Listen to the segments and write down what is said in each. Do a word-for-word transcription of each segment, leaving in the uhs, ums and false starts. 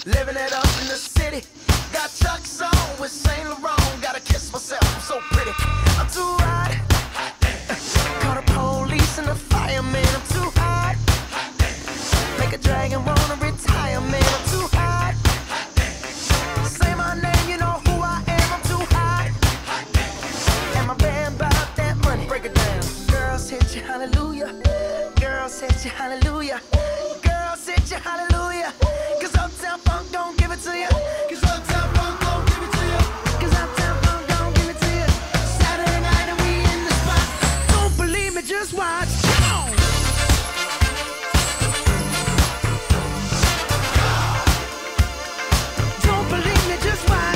living it up in the city. Got Chuck's on with Saint Laurent. Gotta kiss myself, I'm so pretty. I'm too hot. Call the police and the fireman. I'm too hot. Make a dragon wanna retire, man. I'm too hot. Say my name, you know who I am. I'm too hot. And my band bought that money. Break it down. Girls hit you, hallelujah. Girls hit you, hallelujah. Girls hit you, hallelujah. Cause Uptown Funk don't give it to you. Cause Uptown Funk don't give it to you. Cause Uptown Funk don't give it to you. Saturday night and we in the spot. Don't believe me, just watch. Come on. Don't believe me, just watch.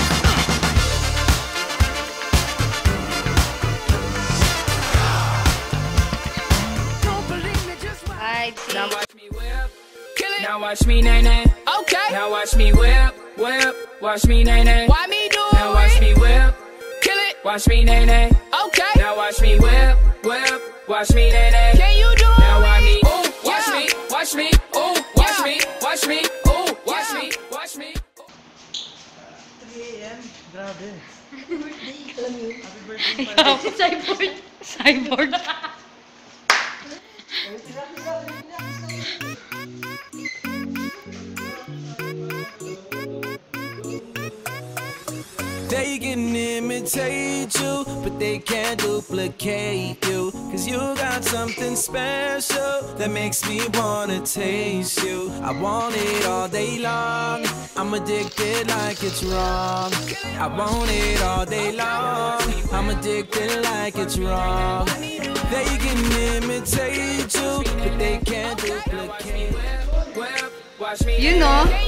Don't believe me, just watch. I Now see. watch me whip. Kill it. Now watch me nay nay. Okay. Now watch me whip, whip. Watch me nay nay. Why me do it? Now watch me whip. Kill it. Watch me nay nay. Okay. Now watch me whip, whip. Watch me nay nay. Can you do it? Now watch me. Ooh, watch me, watch me. Ooh, watch me, watch me. Ooh, watch me, watch me. three A M Grabe. Happy birthday. Alam mo yun? Happy birthday. Ikaw, cyborg. Cyborg. They can imitate you, but they can't duplicate you. Cause you got something special that makes me wanna taste you. I want it all day long. I'm addicted like it's wrong. I want it all day long. I'm addicted like it's wrong. They can imitate you, but they can't duplicate. Watch me. You know.